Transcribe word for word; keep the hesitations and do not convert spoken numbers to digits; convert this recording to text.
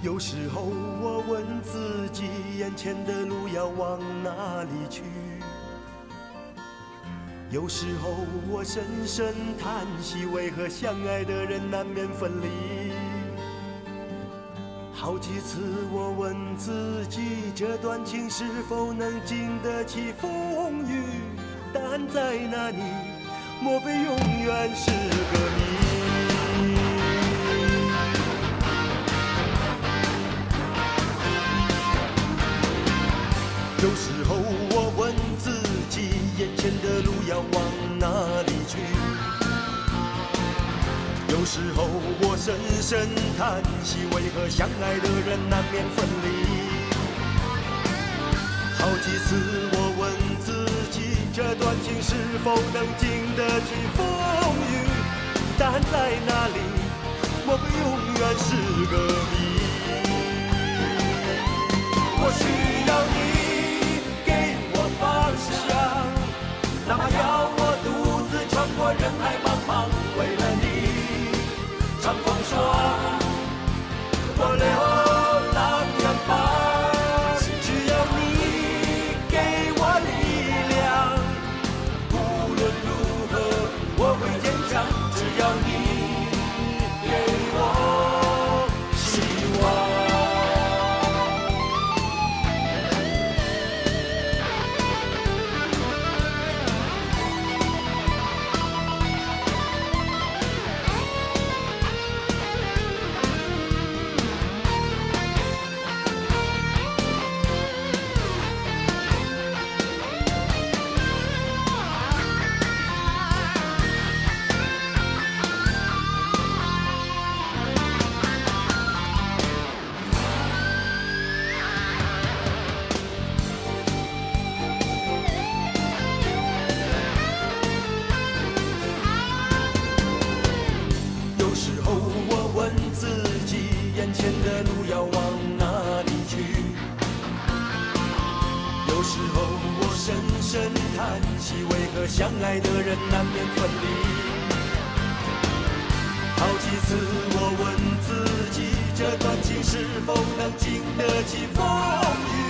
有时候我问自己，眼前的路要往哪里去？有时候我深深叹息，为何相爱的人难免分离？好几次我问自己，这段情是否能经得起风雨？答案在哪里？莫非永远是个谜？有时候我问自己，眼前的路要往哪里去？有时候我深深叹息，为何相爱的人难免分离？好几次我问自己，这段情是否能经得起风雨？答案在哪里？莫非永远是个谜？我需要你方向，哪怕要我独自穿过人海茫茫，为了你乘风霜，我流浪远方，只要你给我力量，无论如何我会坚强，只要你给我希望。相爱的人难免分离，好几次我问自己，这段情是否能经得起风雨？